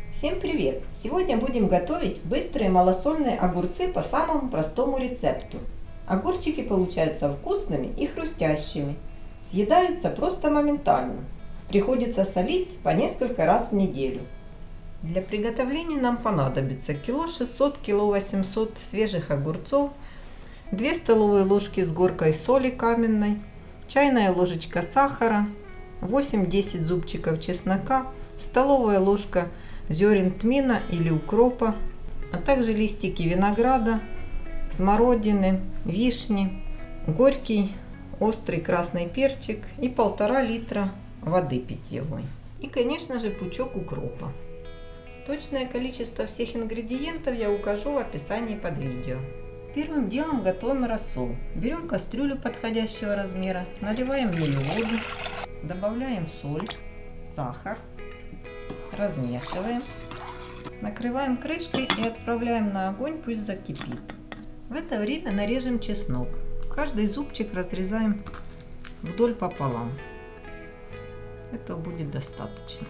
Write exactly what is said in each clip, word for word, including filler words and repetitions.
Всем привет! Сегодня будем готовить быстрые малосольные огурцы по самому простому рецепту. Огурчики получаются вкусными и хрустящими. Съедаются просто моментально. Приходится солить по несколько раз в неделю. Для приготовления нам понадобится кило шестьсот - кило восемьсот свежих огурцов, две столовые ложки с горкой соли каменной, чайная ложечка сахара, восемь-десять зубчиков чеснока, столовая ложка зерен тмина или укропа, а также листики винограда, смородины, вишни, горький острый красный перчик и полтора литра воды питьевой. И, конечно же, пучок укропа. Точное количество всех ингредиентов я укажу в описании под видео. Первым делом готовим рассол. Берем кастрюлю подходящего размера, наливаем в нее воду, добавляем соль, сахар, размешиваем, накрываем крышкой и отправляем на огонь, пусть закипит. В это время нарежем чеснок. Каждый зубчик разрезаем вдоль пополам. Этого будет достаточно,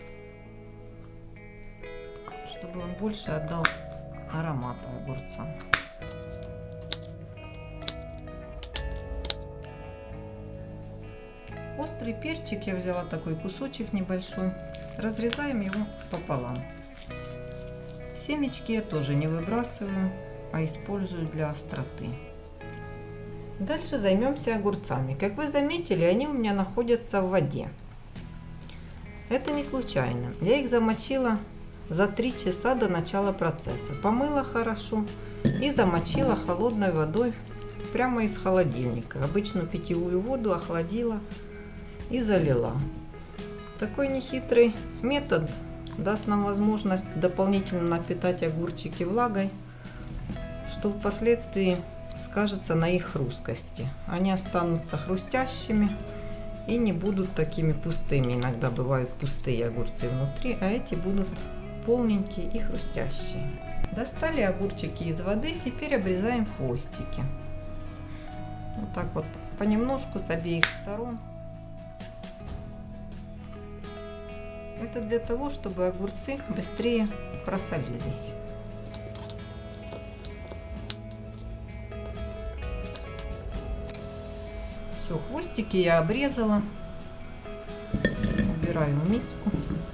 чтобы он больше отдал аромата огурца. Острый перчик я взяла такой кусочек небольшой. Разрезаем его пополам. Семечки я тоже не выбрасываю, а использую для остроты. Дальше займемся огурцами. Как вы заметили, они у меня находятся в воде. Это не случайно. Я их замочила за три часа до начала процесса. Помыла хорошо и замочила холодной водой прямо из холодильника. Обычную питьевую воду охладила и залила. Такой нехитрый метод даст нам возможность дополнительно напитать огурчики влагой, что впоследствии скажется на их хрусткости. Они останутся хрустящими и не будут такими пустыми. Иногда бывают пустые огурцы внутри, а эти будут полненькие и хрустящие. Достали огурчики из воды, теперь обрезаем хвостики. Вот так вот понемножку с обеих сторон. Это для того, чтобы огурцы быстрее просолились. Все, хвостики я обрезала. Убираю в миску.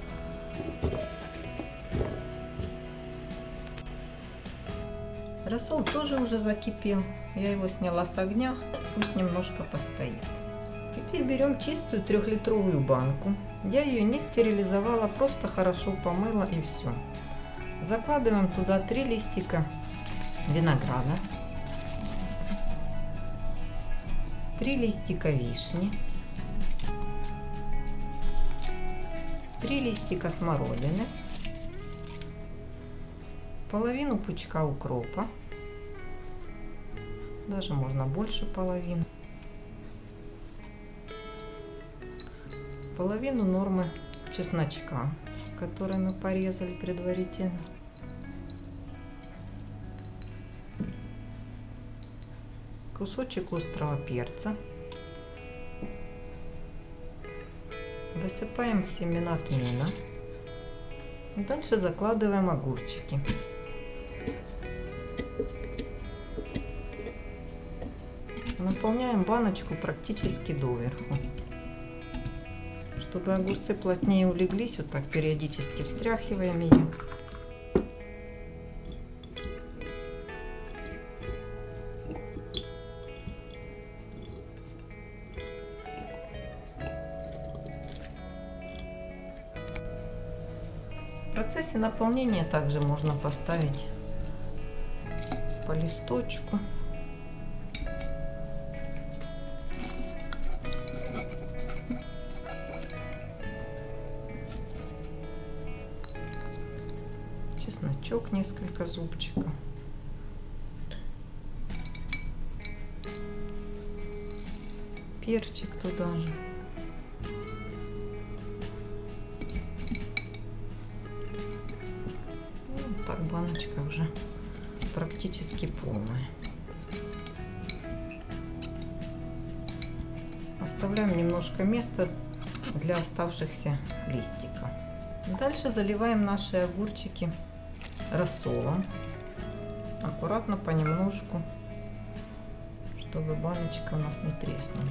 Рассол тоже уже закипел. Я его сняла с огня, пусть немножко постоит. Теперь берем чистую трехлитровую банку. Я ее не стерилизовала, просто хорошо помыла и все. Закладываем туда три листика винограда, три листика вишни, три листика смородины, половину пучка укропа, даже можно больше половины, половину нормы чесночка, который мы порезали предварительно, кусочек острого перца, высыпаем семена тмина, дальше закладываем огурчики. Наполняем баночку практически доверху. Чтобы огурцы плотнее улеглись, вот так периодически встряхиваем ее. В процессе наполнения также можно поставить по листочку. Чесночок несколько зубчиков. Перчик туда же. Вот так баночка уже практически полная. Оставляем немножко места для оставшихся листиков. Дальше заливаем наши огурчики рассолом. Аккуратно, понемножку, чтобы баночка у нас не треснула.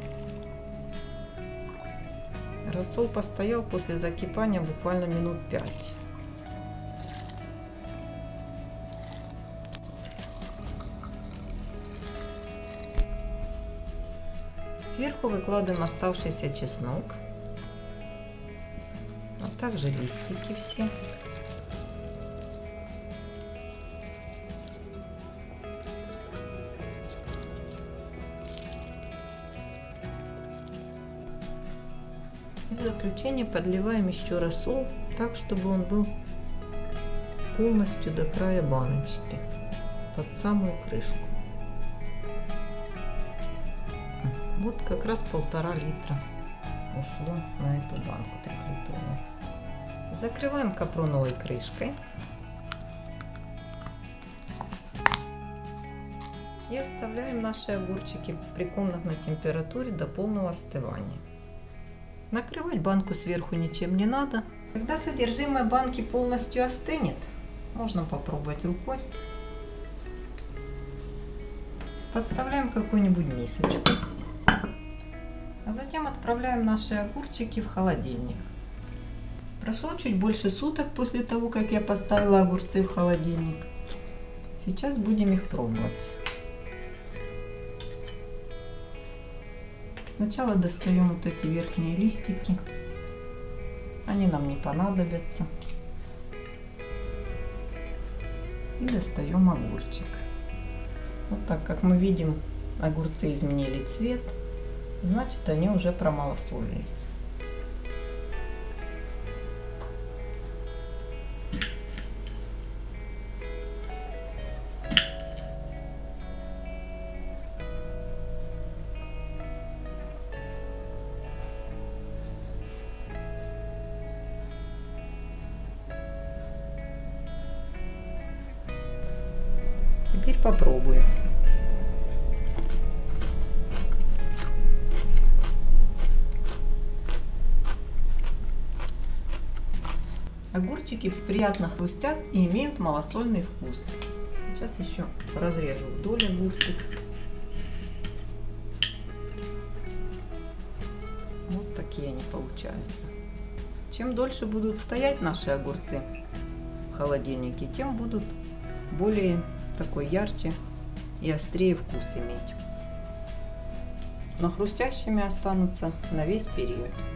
Рассол постоял после закипания буквально минут пять. Сверху выкладываем оставшийся чеснок, а также листики все. И в заключение подливаем еще рассол так, чтобы он был полностью до края баночки, под самую крышку. Вот как раз полтора литра ушло на эту банку трехлитровую. Закрываем капроновой крышкой и оставляем наши огурчики при комнатной температуре до полного остывания. Накрывать банку сверху ничем не надо. Когда содержимое банки полностью остынет, можно попробовать рукой. Подставляем какую-нибудь мисочку. А затем отправляем наши огурчики в холодильник. Прошло чуть больше суток после того, как я поставила огурцы в холодильник. Сейчас будем их пробовать. Сначала достаем вот эти верхние листики. Они нам не понадобятся. И достаем огурчик. Вот так, как мы видим, огурцы изменили цвет. Значит, они уже промалосолились. Теперь попробуем. Огурчики приятно хрустят и имеют малосольный вкус. Сейчас еще разрежу вдоль огурчик. Вот такие они получаются. Чем дольше будут стоять наши огурцы в холодильнике, тем будут более такой ярче и острее вкус иметь. Но хрустящими останутся на весь период.